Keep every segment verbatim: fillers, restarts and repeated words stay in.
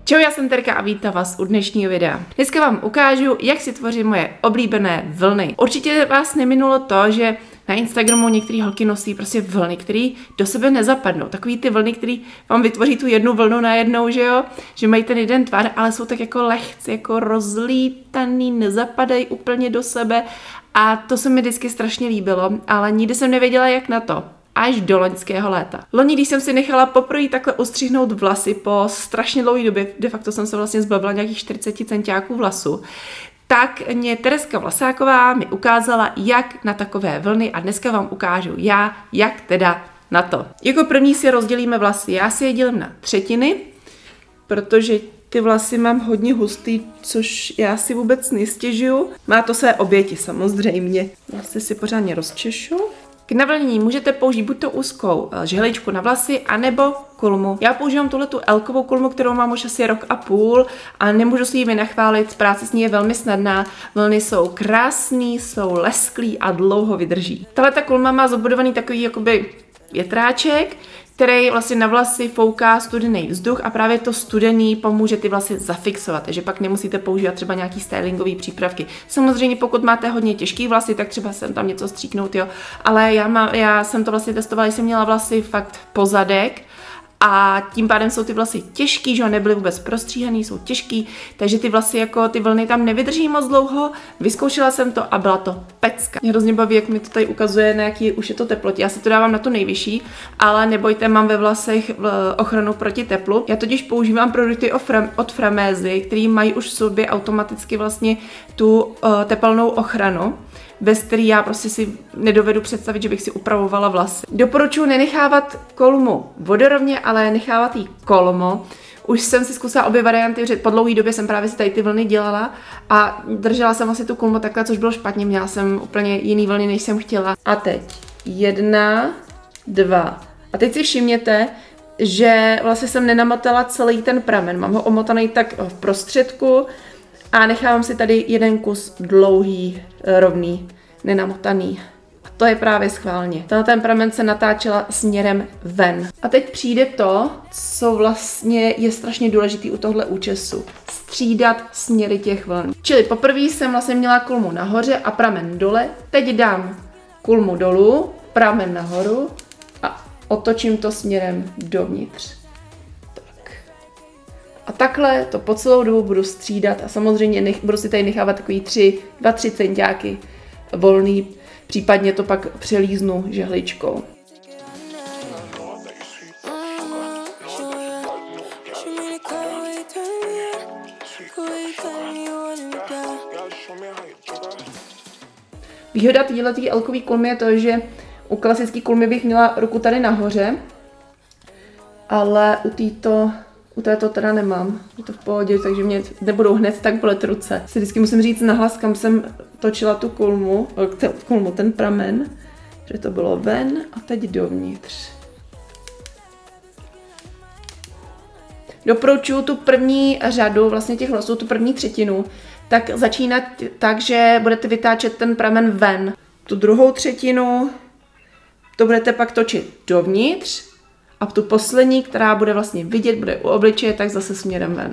Čau, já jsem Terka a vítám vás u dnešního videa. Dneska vám ukážu, jak si tvořím moje oblíbené vlny. Určitě vás neminulo to, že na Instagramu některé holky nosí prostě vlny, které do sebe nezapadnou. Takový ty vlny, které vám vytvoří tu jednu vlnu najednou, že jo? Že mají ten jeden tvar, ale jsou tak jako lehce, jako rozlítaný, nezapadají úplně do sebe. A to se mi vždycky strašně líbilo, ale nikdy jsem nevěděla, jak na to. Až do loňského léta. Loni, když jsem si nechala poprvé takhle ustřihnout vlasy po strašně dlouhé době, de facto jsem se vlastně zbavila nějakých čtyřicet centiáků vlasu, tak mě Tereska Vlasáková mi ukázala, jak na takové vlny a dneska vám ukážu já, jak teda na to. Jako první si rozdělíme vlasy. Já si je dělím na třetiny, protože ty vlasy mám hodně hustý, což já si vůbec nestěžuju. Má to své oběti samozřejmě. Vlasy si pořádně rozčešu. K navlnění můžete použít buď to úzkou žehličku na vlasy, anebo kulmu. Já používám tuhletu elkovou kulmu, kterou mám už asi rok a půl a nemůžu si ji vynachválit, práce s ní je velmi snadná, vlny jsou krásný, jsou lesklý a dlouho vydrží. Tahleta kulma má zabudovaný takový jakoby větráček, který vlastně na vlasy fouká studený vzduch a právě to studený pomůže ty vlasy zafixovat, takže pak nemusíte používat třeba nějaký stylingové přípravky. Samozřejmě pokud máte hodně těžký vlasy, tak třeba sem tam něco stříknout, jo, ale já, má, já jsem to vlastně testovala, jsem měla vlasy fakt pozadek a tím pádem jsou ty vlasy těžký, že nebyly vůbec prostříhaný, jsou těžký, takže ty vlasy jako ty vlny tam nevydrží moc dlouho. Vyzkoušela jsem to a byla to pecka. Mě hrozně baví, jak mi to tady ukazuje, na jaký už je to teplotě. Já si to dávám na tu nejvyšší, ale nebojte, mám ve vlasech ochranu proti teplu. Já totiž používám produkty od Framézy, které mají už v sobě automaticky vlastně tu uh, tepelnou ochranu, bez který já prostě si nedovedu představit, že bych si upravovala vlasy. Doporučuji nenechávat kolmu vodorovně, ale nechávat jí kolmo. Už jsem si zkusila obě varianty, že po dlouhé době jsem právě si tady ty vlny dělala a držela jsem asi tu kolmu takhle, což bylo špatně, měla jsem úplně jiný vlny, než jsem chtěla. A teď jedna, dva. A teď si všimněte, že vlastně jsem nenamotala celý ten pramen. Mám ho omotaný tak v prostředku, a nechávám si tady jeden kus dlouhý, rovný, nenamotaný. A to je právě schválně. Ten pramen se natáčela směrem ven. A teď přijde to, co vlastně je strašně důležitý u tohle účesu. Střídat směry těch vln. Čili poprvé jsem vlastně měla kulmu nahoře a pramen dole. Teď dám kulmu dolů, pramen nahoru a otočím to směrem dovnitř. A takhle to po celou dobu budu střídat a samozřejmě nech, budu si tady nechávat takový tři, dva, tři centiáky volný, případně to pak přelíznu žehličkou. Výhoda této elkové kulmy je to, že u klasické kulmy bych měla ruku tady nahoře, ale u této U této teda nemám, je to v pohodě, takže mě nebudou hned tak bolet ruce. Si vždycky musím říct nahlas, kam jsem točila tu kulmu, kulmu, ten pramen, že to bylo ven a teď dovnitř. Doporučuji tu první řadu, vlastně těch vlasů, tu první třetinu, tak začínat tak, že budete vytáčet ten pramen ven. Tu druhou třetinu to budete pak točit dovnitř, a tu poslední, která bude vlastně vidět, bude u obličeje, tak zase směrem ven.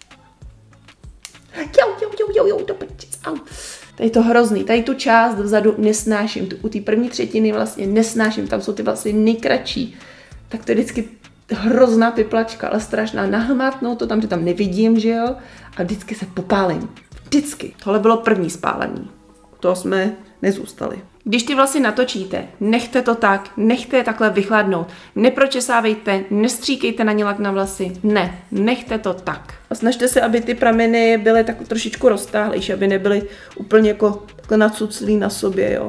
Jo, jo, jo, jo, jo, do pětic, au. Tady je to hrozný, tady tu část vzadu nesnáším, tu, u té první třetiny vlastně nesnáším, tam jsou ty vlastně nejkratší. Tak to je vždycky hrozná piplačka, ale strašná. Nahmátnout to tam, že tam nevidím, že jo, a vždycky se popálím. Vždycky. Tohle bylo první spálení. To jsme nezůstali. Když ty vlasy natočíte, nechte to tak, nechte je takhle vychladnout, nepročesávejte, nestříkejte na ně lak na vlasy, ne, nechte to tak. A snažte se, aby ty prameny byly tak trošičku roztáhlejší, aby nebyly úplně jako takhle nacuclý na sobě, jo.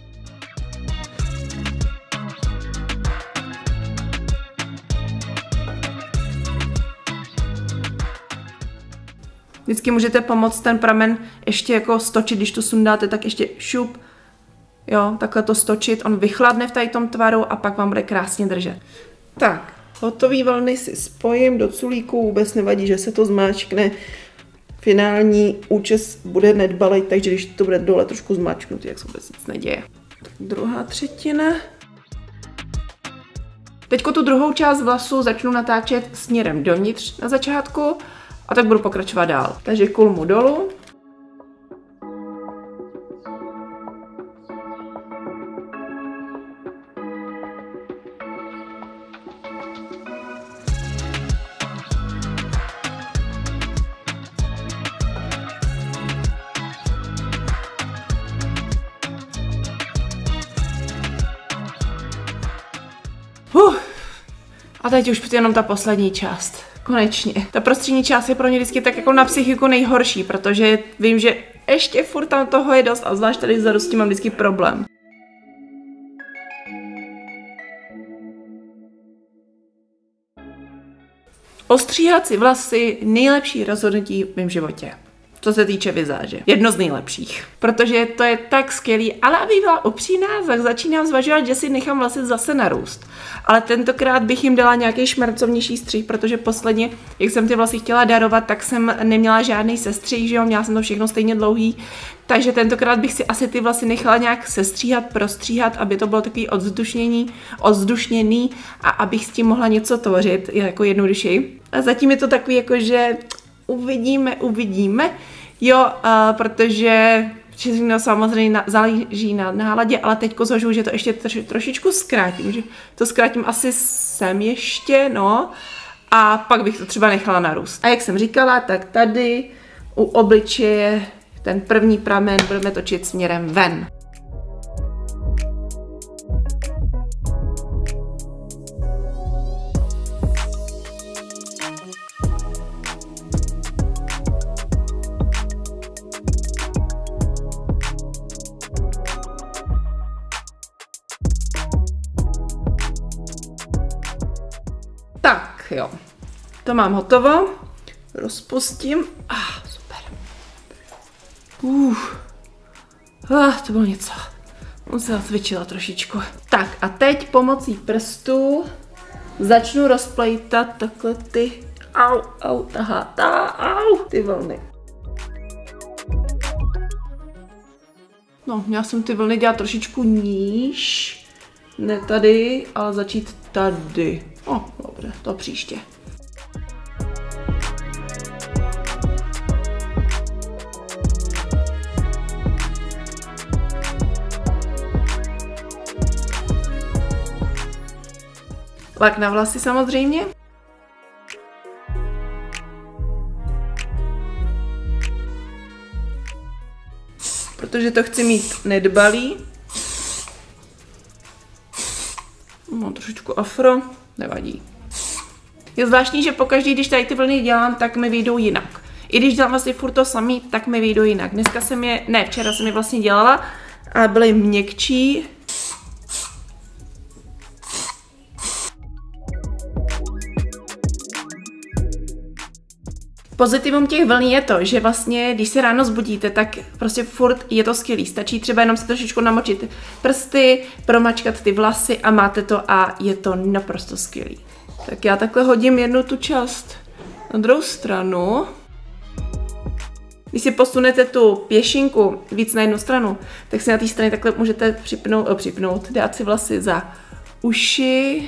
Vždycky můžete pomoct ten pramen ještě jako stočit, když to sundáte, tak ještě šup, jo, takhle to stočit, on vychladne v tady tom tvaru a pak vám bude krásně držet. Tak, hotový vlny si spojím do culíku, vůbec nevadí, že se to zmáčkne. Finální účes bude nedbalej, takže když to bude dole trošku zmáčknutý, jak se vůbec nic neděje. Tak druhá třetina. Teďko tu druhou část vlasu začnu natáčet směrem dovnitř na začátku A tak budu pokračovat dál. Takže kulmu dolů. Uh, a teď už jenom ta poslední část. Konečně. Ta prostřední část je pro mě vždycky tak jako na psychiku nejhorší, protože vím, že ještě furt tam toho je dost a zvlášť tady vzadu s tím mám vždycky problém. Ostříhat si vlasy nejlepší rozhodnutí v mém životě. Co se týče vizáže. Jedno z nejlepších. Protože to je tak skvělý, ale aby byla upřímná, tak začínám zvažovat, že si nechám vlasy zase narůst. Ale tentokrát bych jim dala nějaký šmarcovnější střih, protože posledně, jak jsem ty vlasy chtěla darovat, tak jsem neměla žádný sestřih, že jo, měla jsem to všechno stejně dlouhý. Takže tentokrát bych si asi ty vlasy nechala nějak sestříhat, prostříhat, aby to bylo takový odzdušnění, odzdušněný a abych s tím mohla něco tvořit, jako jednodušeji. A zatím je to takový jako, že uvidíme, uvidíme, jo, uh, protože všechno samozřejmě na, záleží na náladě, ale teďko zvažuji, že to ještě troš, trošičku zkrátím, že to zkrátím asi sem ještě, no, a pak bych to třeba nechala narůst. A jak jsem říkala, tak tady u obličeje ten první pramen budeme točit směrem ven. Tak jo, to mám hotovo, rozpustím, ah, super, uh. ah, to bylo něco, musela cvičila trošičku. Tak a teď pomocí prstů začnu rozplejtat takhle ty, au, au, aha, ta, au, ty vlny. No, měla jsem ty vlny dělat trošičku níž, ne tady, ale začít tady. O, dobře, to příště. Lak na vlasy samozřejmě. Protože to chci mít nedbalý. Mám trošičku afro, nevadí. Je zvláštní, že pokaždý, když tady ty vlny dělám, tak mi vyjdou jinak. I když dělám vlastně furt to samý, tak mi vyjdou jinak. Dneska jsem je, ne, včera jsem je vlastně dělala, ale byly měkčí. Pozitivum těch vln je to, že vlastně, když se ráno zbudíte, tak prostě furt je to skvělý. Stačí třeba jenom si trošičku namočit prsty, promačkat ty vlasy a máte to a je to naprosto skvělý. Tak já takhle hodím jednu tu část na druhou stranu. Když si posunete tu pěšinku víc na jednu stranu, tak si na té straně takhle můžete připnout, oh, připnout, dát si vlasy za uši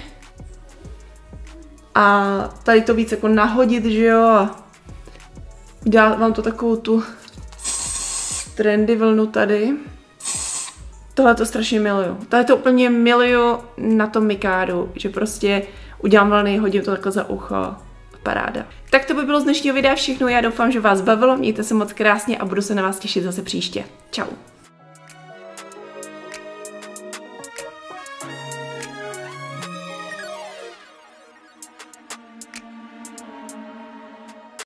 a tady to víc jako nahodit, že jo. Dá vám to takovou tu trendy vlnu tady. Tohle to strašně miluju. Tohle to úplně miluju na tom Mikádu, že prostě udělám vlny, hodím to takhle za ucho. Paráda. Tak to by bylo z dnešního videa všechno. Já doufám, že vás bavilo. Mějte se moc krásně a budu se na vás těšit zase příště. Čau.